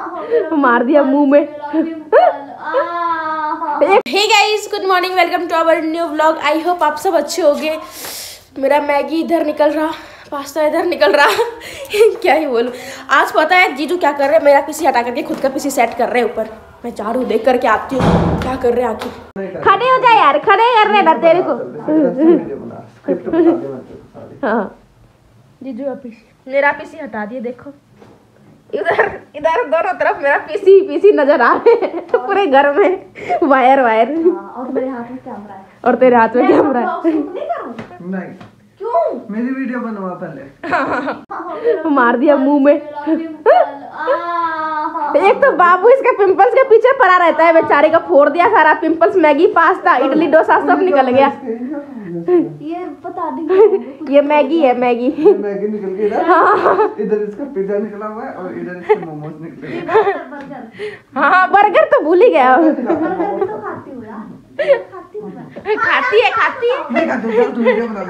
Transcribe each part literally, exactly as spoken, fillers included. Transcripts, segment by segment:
मार दिया मुंह में। Hey guys, good morning, welcome to our new vlog. I hope आप सब अच्छे होंगे। मेरा मैगी इधर निकल रहा, पास्ता इधर निकल रहा क्या ही बोलूं। आज पता है जीजू क्या कर रहे हैं, मेरा पीसी हटा करके खुद का पीसी सेट कर रहे हैं ऊपर। मैं जा रही हूँ, देख करके आती हूँ क्या कर रहे हैं आखिर। खड़े हो जाए यार, खड़े कर रहे ना तेरे को। हाँ जीजू आप मेरा पीसी हटा दिए, देखो इधर इधर दोनों तरफ मेरा पीसी पीसी नजर आ रहे हैं पूरे घर में, वायर वायर। और मेरे हाथ में कैमरा है, और तेरे हाथ में कैमरा है। नहीं क्यों? मेरी वीडियो बनवा पहले। मार दिया मुंह में। एक तो बाबू इसके पिंपल्स के पीछे पड़ा रहता है, बेचारे का फोड़ दिया सारा pimples. Maggi, pasta, idli, dosa सब निकल गया। ये बता दी ये मैगी है, मैगी मैगी निकल गई ना। इधर इसका पिज्जा निकला हुआ है और इधर इसके मोमोज निकले हैं। हाँ बर्गर तो भूल ही गया। खाती है खाती है नहीं खाती है, तू वीडियो बना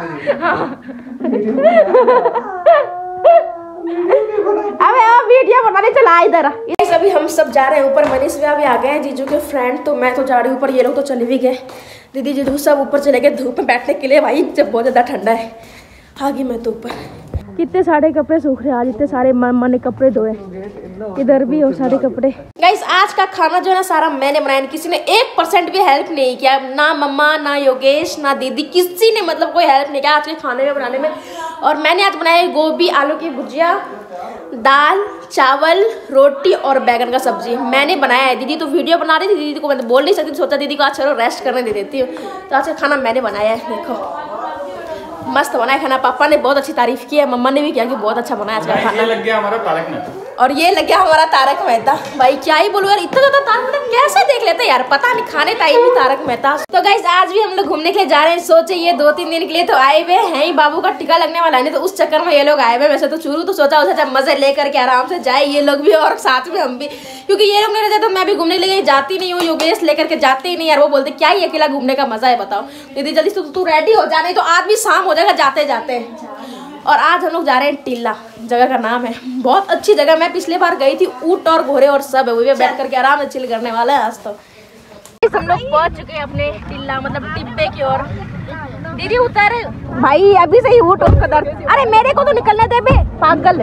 अबे अब वीडियो बनाने चला इधर। ये सभी हम सब जा रहे हैं ऊपर। मनीष भी आ गए हैं, जीजू के फ्रेंड। तो मैं तो जा रही हूँ ऊपर, ये लोग तो चले भी गए। दीदी जीजू सब ऊपर चले गए धूप में बैठने के लिए। भाई जब बहुत ज़्यादा ठंडा है। आ गई मैं तो ऊपर। कितने सारे कपड़े सूख रहे हैं आज, इतने सारे मैंने कपड़े धोए इधर भी और सारे कपड़े। गाइस आज का खाना जो है ना सारा मैंने बनाया, किसी ने एक परसेंट भी हेल्प नहीं किया। ना मम्मा, ना योगेश, ना दीदी, किसी ने मतलब कोई हेल्प नहीं किया आज के खाने में बनाने में। और मैंने आज बनाया गोभी आलू की भुजिया, दाल, चावल, रोटी और बैगन का सब्जी मैंने बनाया है। दीदी तो वीडियो बना रही थी, दीदी को मैं बोल नहीं सकती, सोचा दीदी को आज चलो रेस्ट करने दे देती हूँ। तो आज का खाना मैंने बनाया है। देखो मस्त बनाया खाना। पापा ने बहुत अच्छी तारीफ की है, मम्मा ने भी किया कि बहुत अच्छा बनाया आज का खाना। ये लग गया हमारा तारक मेहता, और ये लग गया हमारा तारक मेहता। भाई क्या ही बोलूं यार, इतना ज्यादा तारक मेहता कैसे देख लेते यार, पता नहीं खाने टाइम ही तारक मेहता। तो गाइस आज भी हम लोग घूमने के लिए जा रहे हैं। सोचे ये दो तीन दिन के लिए तो आए हुए हैं ही, बाबू का टीका लगने वाला है, तो उस चक्कर में ये लोग आए हुए। वैसे तो चुरू तो सोचा उसे जब मजे लेकर के आराम से जाए ये लोग भी और साथ में हम भी, क्योंकि ये लोग नहीं रहते तो मैं भी घूमने के लिए जाती नहीं हूँ। योगेश लेकर के जाते ही नहीं यार, वो बोलते क्या ही अकेला घूमने का मजा है बताओ। दीदी जल्दी तू तू रेडी हो जा, नहीं तो आज भी शाम हो जाएगा जाते जाते। और आज हम लोग जा रहे हैं टिल्ला, जगह का नाम है, बहुत अच्छी जगह। मैं पिछले बार गई थी, ऊंट और घोड़े और सब है, वही पे बैठ करके आराम से चिल करने वाला है आज। तो हम लोग पहुंच चुके हैं अपने टिल्ला मतलब टिब्बे की ओर। दीदी उतर भाई, अभी से ही ऊंट उसका दर्द। अरे मेरे को तो निकलने दे बे पागल।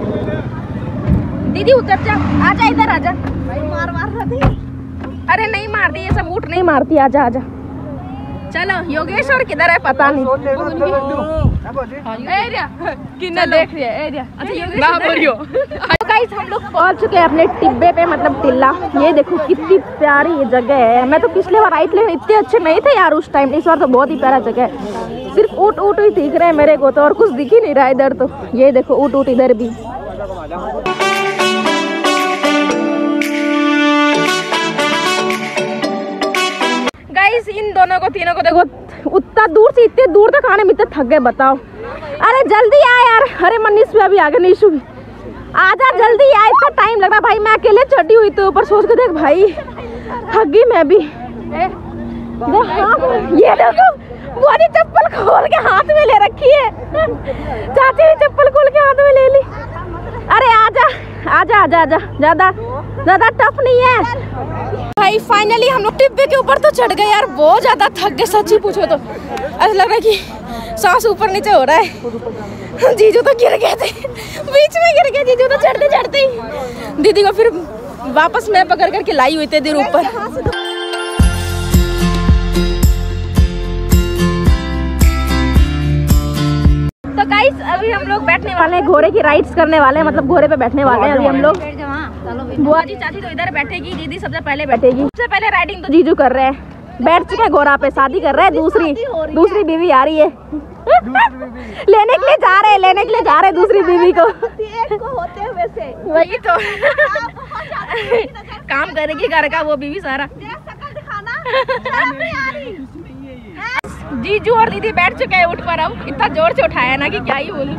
दीदी उतर जा, आजा इधर आजा। मार मार रही। अरे नहीं मारती, ये सब ऊंट नहीं मारती। आजा आजा चलो। योगेश और किधर है पता नहीं। एरिया कितना देख रही है एरिया। अच्छा योगेश गाइस हम लोग पहुंच चुके हैं अपने टिब्बे पे मतलब टिल्ला। ये देखो कितनी प्यारी ये जगह है। मैं तो पिछले बार आई थी लेकिन इतने अच्छे नहीं थे यार उस टाइम। इस बार तो बहुत ही प्यारा जगह है। सिर्फ ऊँट ऊँट ही दिख रहे हैं मेरे को तो, और कुछ दिख ही नहीं रहा इधर तो। ये देखो ऊँट ऊँट इधर भी। गाइस इन दोनों को तीनों को देखो, उतना दूर से इतने दूर तक आने में इतने थक गए बताओ। अरे जल्दी आ यार। अरे मनीष भी अभी आगे, निशु भी आजा जल्दी आ, इतना टाइम लग रहा। भाई मैं अकेले चढ़ी हुई तो ऊपर, सोच के देख भाई थक गई मैं भी। ये देखो बुआरी चप्पल खोल के हाथ में ले रखी है। चाची भी चप्पल खोल के हाथ में ले ली। अरे आजा आजा आजा आजा, ज्यादा ज्यादा टफ नहीं है भाई। फाइनली हम लोग टिब्बे के ऊपर तो चढ़ गए यार, बहुत ज्यादा थक गए सच्ची पूछो तो। ऐसा लग रहा है कि सांस ऊपर नीचे हो रहा है। जीजू तो गिर गए थे, बीच में गिर गए जीजू तो चढ़ते चढ़ते ही। दीदी को फिर वापस मैं पकड़ करके लाई हुई थी देर ऊपर। तो गाइस अभी हम लोग बैठने वाले हैं, घोड़े की राइड्स करने वाले हैं, मतलब घोड़े पे बैठने वाले हैं अभी हम लोग। बुआ जी चाची तो इधर बैठेगी, दीदी सबसे पहले बैठेगी। सबसे पहले राइडिंग तो जीजू कर रहे हैं, बैठ चुके हैं घोड़ा पे, शादी कर रहे हैं। दूसरी दूसरी बीवी आ रही है लेने के लिए जा रहे हैं लेने के लिए जा रहे हैं दूसरी बीवी को। एक को होते हुए से वही तो काम करेगी घर का वो बीवी सारा। जीजू और दीदी बैठ चुके हैं ऊँट पर। अब इतना जोर से उठाया ना कि क्या ही बोलूं।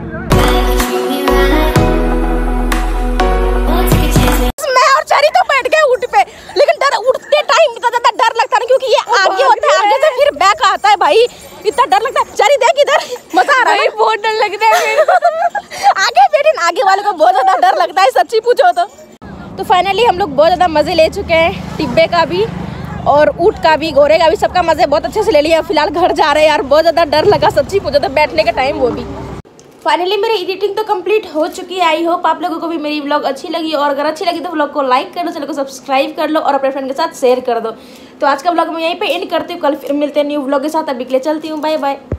मैं और चरी तो बैठ गए ऊँट पे, लेकिन डर उठते टाइम इतना ज्यादा डर लगता है क्योंकि ये आगे होता है, आगे से फिर बैक आता है भाई, इतना डर लगता है। चरी देख इधर, मजा आ रहा है, बहुत डर लगता है आगे बैठे आगे वाले को बहुत ज्यादा डर लगता है सच्ची पूछो तो। तो फाइनली फाइनली हम लोग बहुत ज़्यादा मज़े ले चुके हैं, टिब्बे का भी और ऊँट का भी, घोड़े का भी, सबका मज़े बहुत अच्छे से ले लिया। फिलहाल घर जा रहे हैं यार, बहुत ज़्यादा डर लगा सच्ची पूछो तो बैठने का टाइम वो भी। फाइनली मेरी एडिटिंग तो कंप्लीट हो चुकी है। आई होप आप लोगों को भी मेरी व्लॉग अच्छी लगी, और अगर अच्छी लगी तो व्लॉग को लाइक कर दो, चैनल को सब्सक्राइब कर लो और अपने फ्रेंड के साथ शेयर कर दो। तो आज का व्लॉग मैं यहीं पे एंड करती हूँ, कल फिर मिलते हैं न्यू व्लॉग के साथ। अभी के लिए चलती हूँ, बाय बाय।